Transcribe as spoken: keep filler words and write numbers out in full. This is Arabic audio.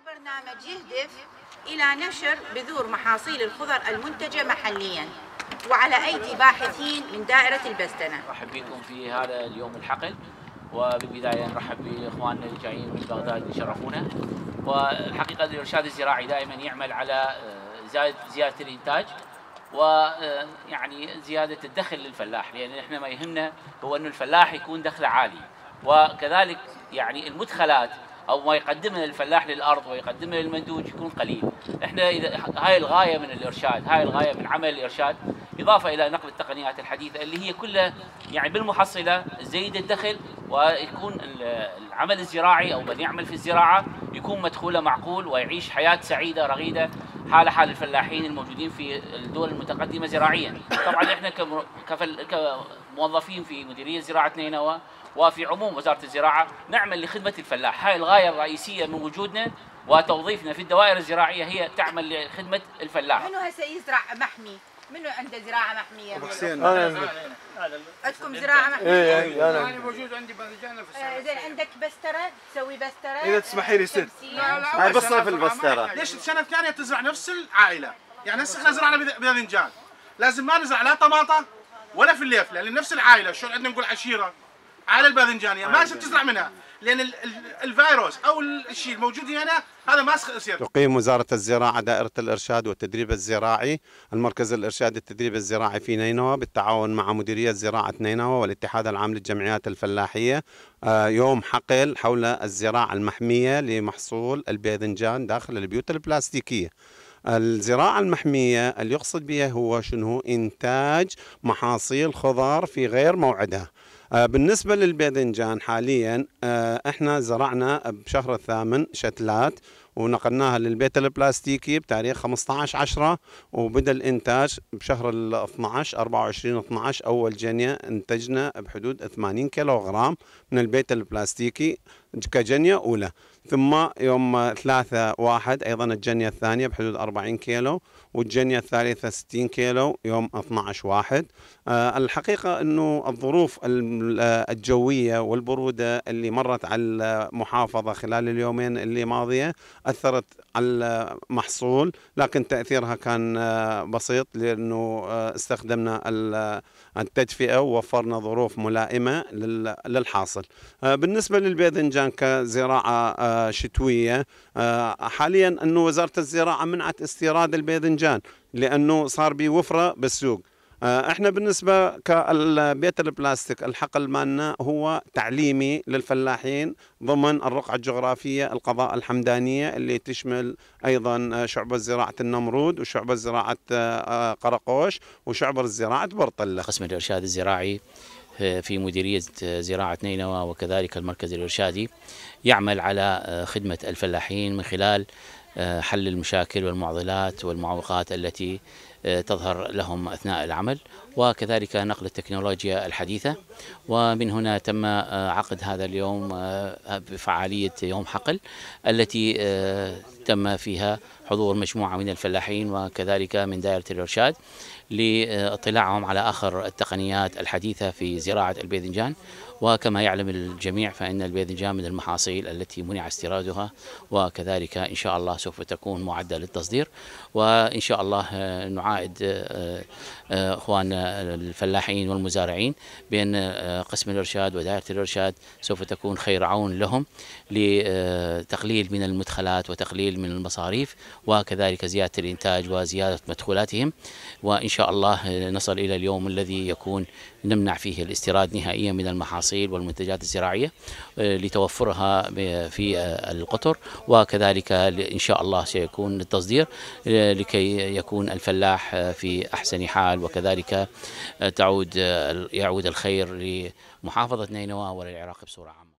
البرنامج يهدف إلى نشر بذور محاصيل الخضر المنتجة محلياً وعلى أيدي باحثين من دائرة البستنة. نرحب بكم في هذا اليوم الحقل، وبالبداية نرحب بإخواننا اللي جايين من بغداد اللي يشرفونا. والحقيقة الإرشاد الزراعي دائما يعمل على زيادة الإنتاج ويعني زيادة الدخل للفلاح، لأن احنا ما يهمنا هو أنه الفلاح يكون دخله عالي، وكذلك يعني المدخلات أو ما يقدمه الفلاح للأرض ويقدمه للمنتوج يكون قليل. احنا إذا هاي الغاية من الإرشاد، هاي الغاية من عمل الإرشاد، إضافة إلى نقل التقنيات الحديثة اللي هي كلها يعني بالمحصلة تزيد الدخل، ويكون العمل الزراعي أو من يعمل في الزراعة يكون مدخوله معقول ويعيش حياة سعيدة رغيدة حال حال الفلاحين الموجودين في الدول المتقدمة زراعيا. طبعا احنا كموظفين في مديرية زراعة نينوى وفي عموم وزارة الزراعة نعمل لخدمة الفلاح. هاي الغاية الرئيسية من وجودنا وتوظيفنا في الدوائر الزراعية، هي تعمل لخدمة الفلاح. منو هسه يزرع محمي؟ منو عنده زراعة محمية؟ ابو حسين. انا عندكم زراعة محمية؟ ايه انا انا موجود عندي باذنجان في السنة. زين عندك بسترة؟ تسوي بسترة؟ اذا تسمحي لي ست. لا لا هاي بالصيف البسترة. ليش السنة الثانية تزرع نفس العائلة؟ يعني هسه احنا زرعنا باذنجان، لازم ما نزرع لا طماطة ولا فليفلة، لان نفس العائلة. شلون عندنا نقول عشيرة عائلة الباذنجانية ما لازم تزرع منها، لان الفيروس او الشيء الموجود هنا هذا ما يصير. تقيم وزارة الزراعة دائرة الإرشاد والتدريب الزراعي المركز الإرشادي التدريب الزراعي في نينوى بالتعاون مع مديرية زراعة نينوى والاتحاد العام للجمعيات الفلاحية يوم حقل حول الزراعة المحمية لمحصول الباذنجان داخل البيوت البلاستيكية. الزراعة المحمية اللي يقصد بها هو شنو؟ إنتاج محاصيل خضار في غير موعدها. بالنسبة للباذنجان حاليا احنا زرعنا بشهر الثامن شتلات ونقلناها للبيت البلاستيكي بتاريخ خمسة عشر عشرة، وبدأ الإنتاج بشهر ال اثني عشر أربعة وعشرين اثني عشر. أول جنية انتجنا بحدود ثمانين كيلوغرام من البيت البلاستيكي كجنية أولى، ثم يوم ثلاثة واحد أيضا الجنية الثانية بحدود أربعين كيلو، والجنية الثالثة ستين كيلو يوم اثني عشر واحد. أه الحقيقة أنه الظروف الجوية والبرودة اللي مرت على المحافظة خلال اليومين اللي ماضية أثرت على المحصول، لكن تأثيرها كان بسيط لأنه استخدمنا التدفئة ووفرنا ظروف ملائمة للحاصل. بالنسبة للباذنجان كزراعة شتوية، حاليا أنه وزارة الزراعة منعت استيراد الباذنجان لأنه صار بوفرة بالسوق. احنا بالنسبة كالبيت البلاستيك الحقل مالنا هو تعليمي للفلاحين ضمن الرقعة الجغرافية القضاء الحمدانية اللي تشمل ايضا شعبة زراعة النمرود وشعبة زراعة قرقوش وشعبة زراعة برطلة. قسم الإرشاد الزراعي في مديرية زراعة نينوى وكذلك المركز الإرشادي يعمل على خدمة الفلاحين من خلال حل المشاكل والمعضلات والمعوقات التي تظهر لهم أثناء العمل، وكذلك نقل التكنولوجيا الحديثة. ومن هنا تم عقد هذا اليوم بفعالية يوم حقل التي تم فيها حضور مجموعة من الفلاحين وكذلك من دائرة الإرشاد لاطلاعهم على آخر التقنيات الحديثة في زراعة الباذنجان. وكما يعلم الجميع فإن الباذنجان من المحاصيل التي منع استيرادها، وكذلك إن شاء الله سوف تكون معدة للتصدير. وإن شاء الله نعاهد إخواننا الفلاحين والمزارعين بأن قسم الإرشاد ودائرة الإرشاد سوف تكون خير عون لهم لتقليل من المدخلات وتقليل من المصاريف وكذلك زيادة الإنتاج وزيادة مدخولاتهم. وإن شاء الله نصل إلى اليوم الذي يكون نمنع فيه الاستيراد نهائيا من المحاصيل والمنتجات الزراعية لتوفرها في القطر، وكذلك إن شاء الله سيكون التصدير لكي يكون الفلاح في أحسن حال، وكذلك تعود يعود الخير لمحافظة نينوى وللعراق بصورة عامة.